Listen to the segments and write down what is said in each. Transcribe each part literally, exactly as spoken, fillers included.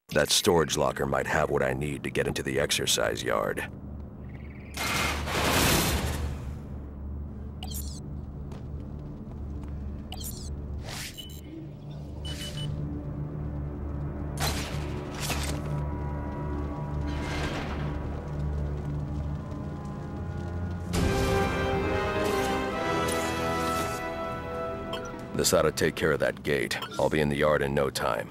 That storage locker might have what I need to get into the exercise yard. This ought to take care of that gate. I'll be in the yard in no time.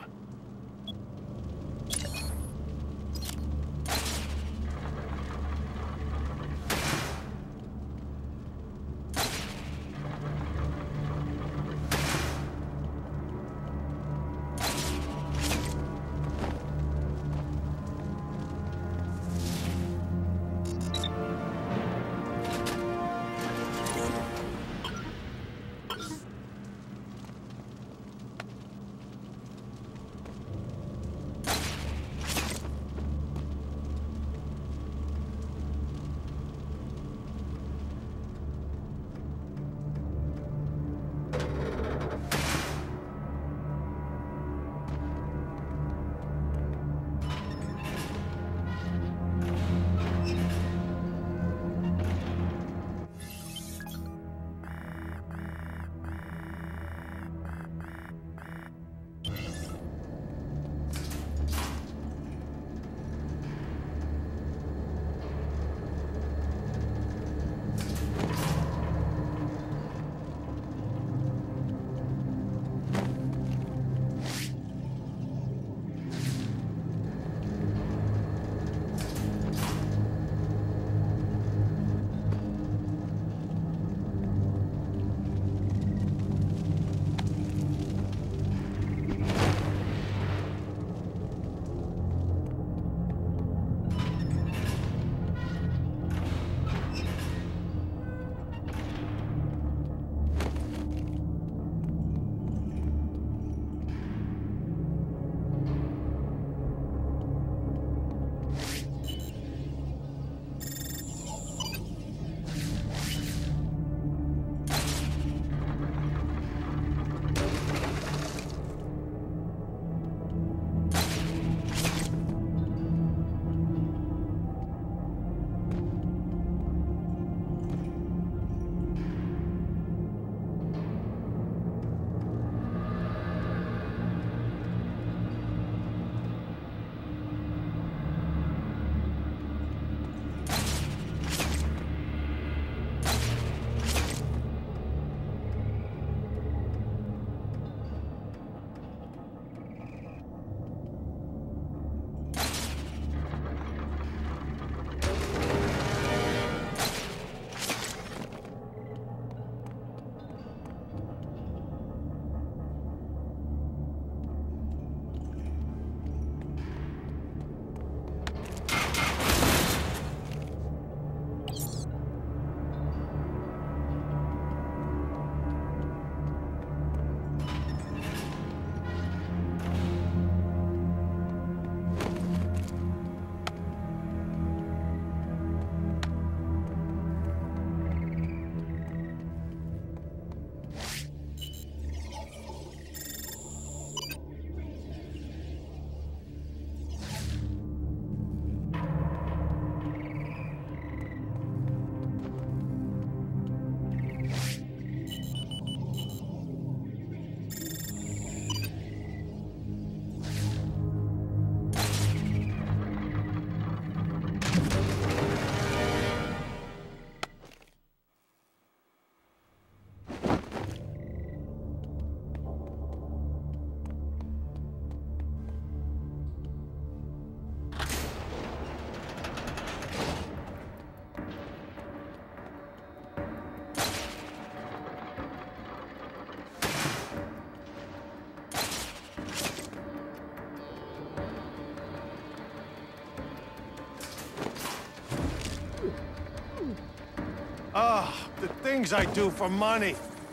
Ah, the things I do for money.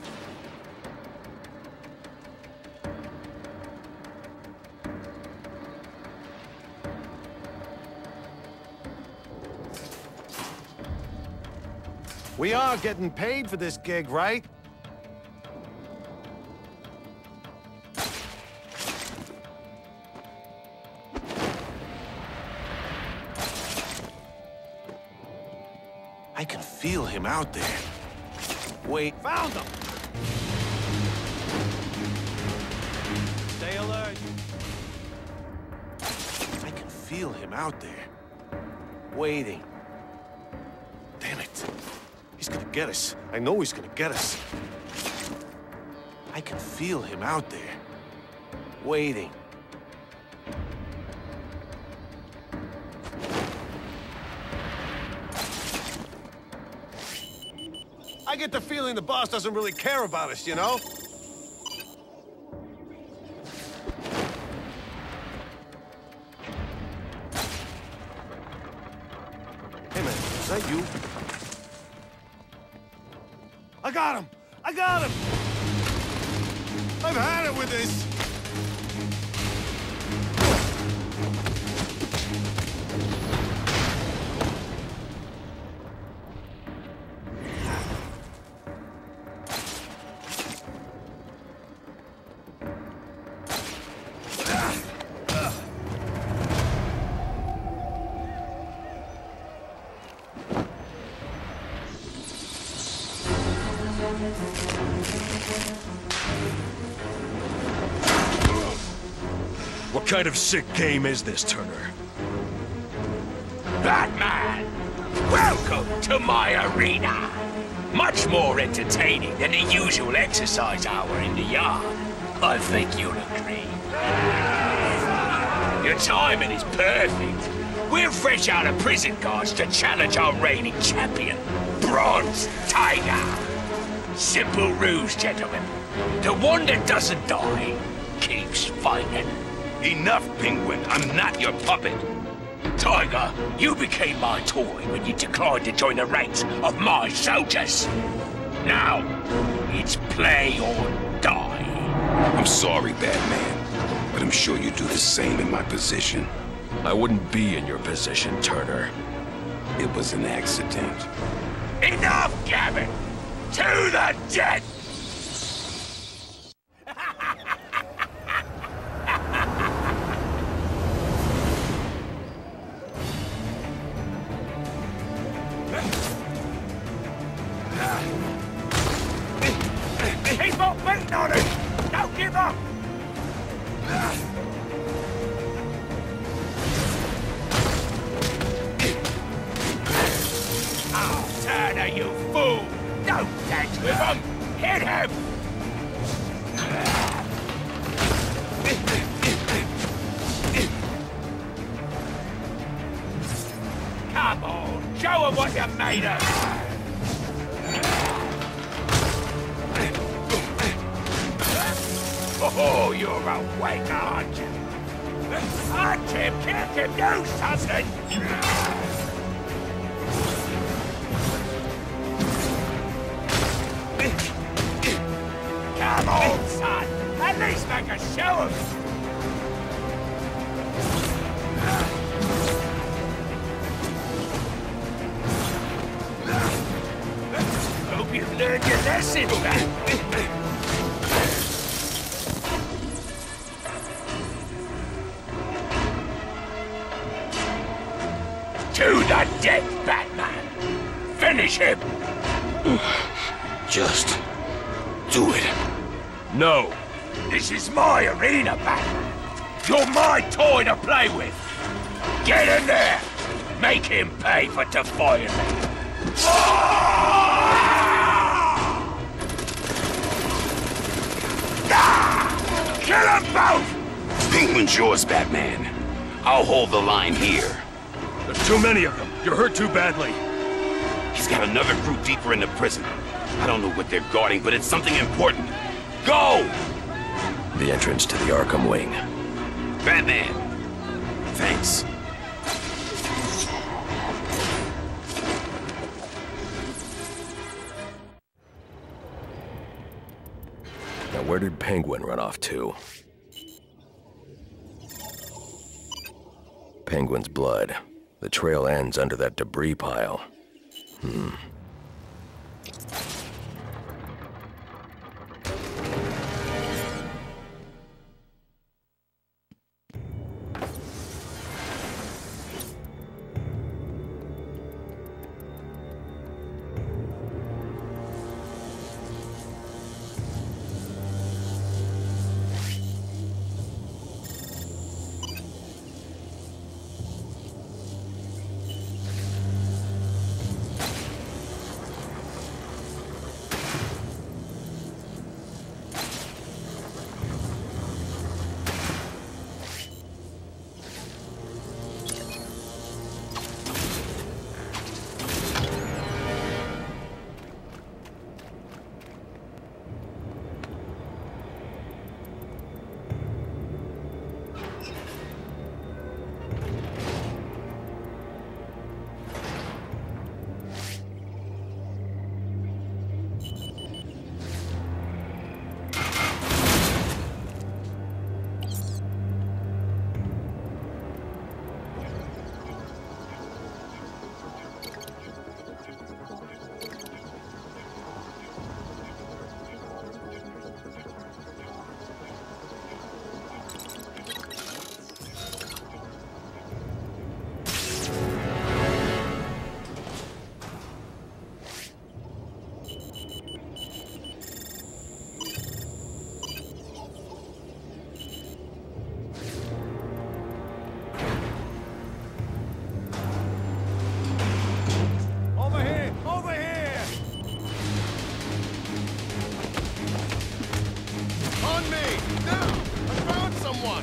We are getting paid for this gig, right? I can feel him out there. Wait, found him! Stay alert. I can feel him out there. Waiting. Damn it. He's gonna get us. I know he's gonna get us. I can feel him out there. Waiting. I get the feeling the boss doesn't really care about us, you know? Hey man, is that you? I got him! I got him! I've had it with this! What kind of sick game is this, Turner? Batman! Welcome to my arena! Much more entertaining than the usual exercise hour in the yard. I think you'll agree. Your timing is perfect. We're fresh out of prison guards to challenge our reigning champion, Bronze Tiger. Simple rules, gentlemen. The one that doesn't die keeps fighting. Enough, Penguin. I'm not your puppet. Tiger, you became my toy when you declined to join the ranks of my soldiers. Now, it's play or die. I'm sorry, Batman, but I'm sure you do the same in my position. I wouldn't be in your position, Turner. It was an accident. Enough, Gavin! To the dead! Keep on beating on it! Don't give up! Oh, Turner, you fool! Don't dance with him! Hit him! Come on, show him what you're made of! Oh, you're awake, aren't you? Punch him, kick him, do something! Come on, son! At least make a show of it! Hope you've learned your lesson, man! To the death, Batman! Finish him! Just do it. No. This is my arena, Batman. You're my toy to play with. Get in there. Make him pay for defying me. Ah! Kill them both! Penguin's yours, Batman. I'll hold the line here. There's too many of them. You're hurt too badly. He's got another crew deeper in the prison. I don't know what they're guarding, but it's something important. Go! The entrance to the Arkham wing. Batman. Thanks. Now where did Penguin run off to? Penguin's blood. The trail ends under that debris pile. Hmm.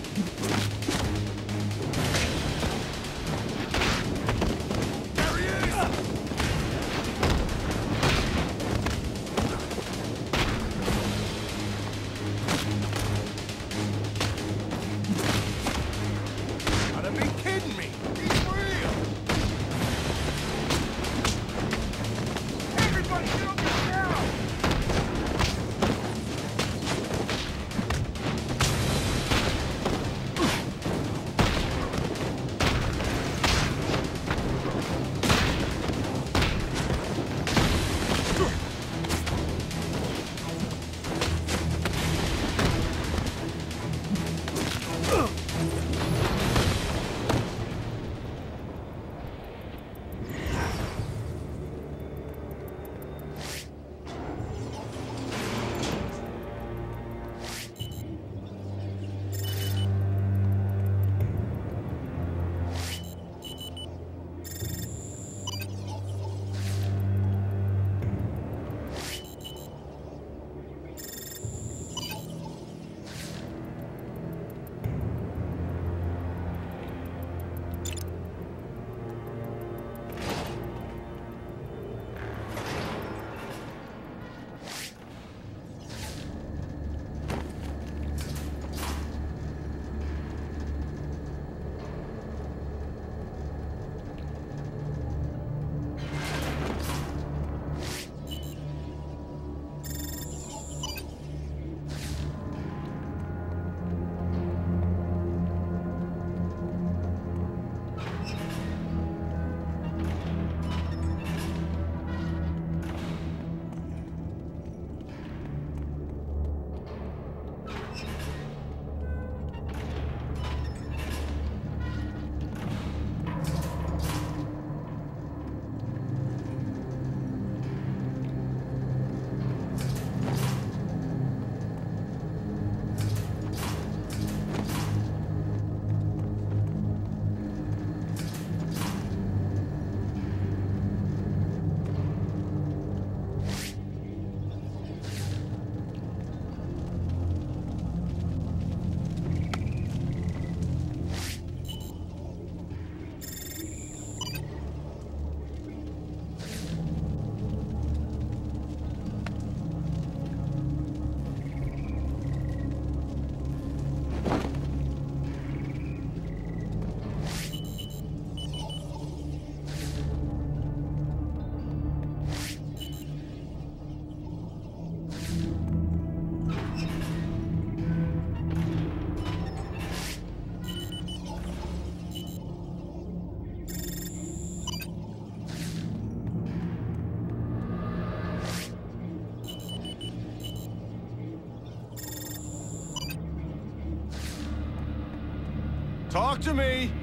Talk to me!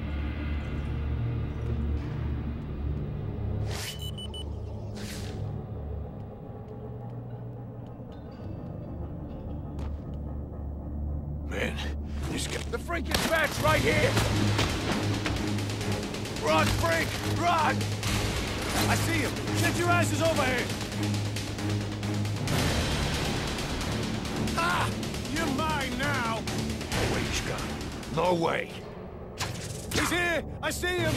Man, this guy... The freaking bat's right here! Run, freak! Run! I see him! Get your asses over here! Ah! You're mine now! No way, Scott. No way. He's here! I see him!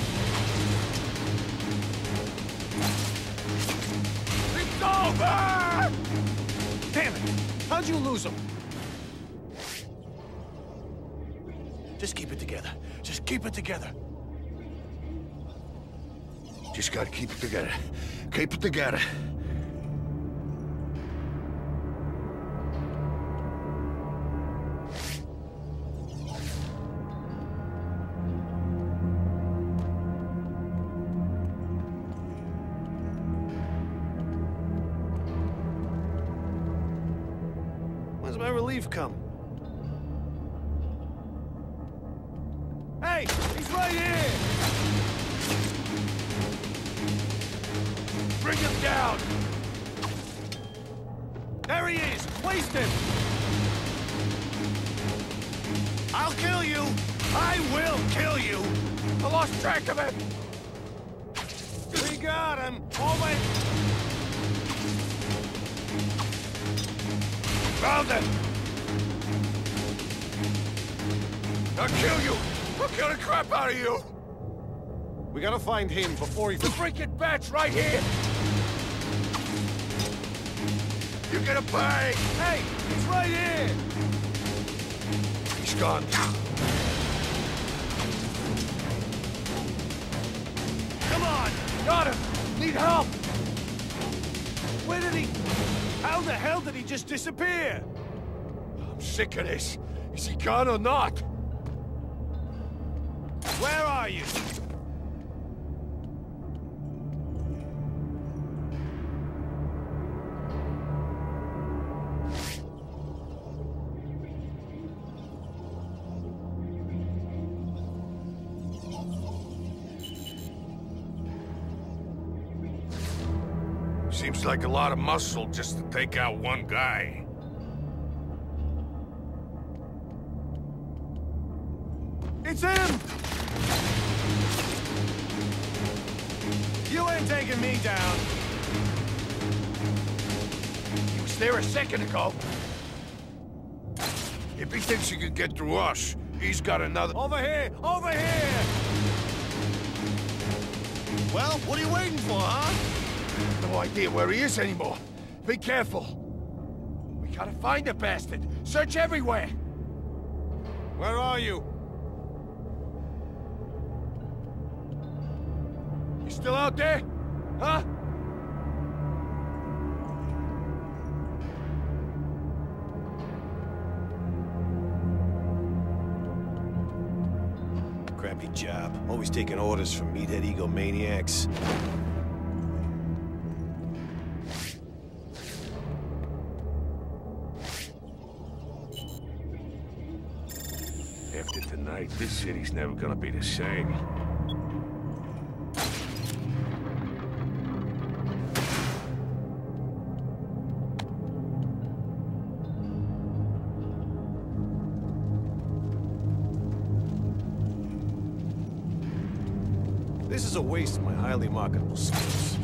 It's over! Damn it! How'd you lose him? Just keep it together. Just keep it together. Just gotta keep it together. Keep it together. When's my relief come? Hey! He's right here! Bring him down! There he is! Waste him! I'll kill you! I will kill you! I lost track of him! We got him! Always! Found him! I'll kill you! I'll kill the crap out of you! We gotta find him before he... The freaking bat's right here! You're gonna pay! Hey! It's right here! He's gone. Come on! Got him! Need help! Where did he... How the hell did he just disappear? I'm sick of this. Is he gone or not? Where are you? Seems like a lot of muscle just to take out one guy. It's him! You ain't taking me down. He was there a second ago. If he thinks he can get through us, he's got another... Over here! Over here! Well, what are you waiting for, huh? No idea where he is anymore. Be careful. We gotta find the bastard. Search everywhere. Where are you? You still out there? Huh? Crappy job. Always taking orders from meathead egomaniacs. After tonight, this city's never gonna be the same. This is a waste of my highly marketable skills.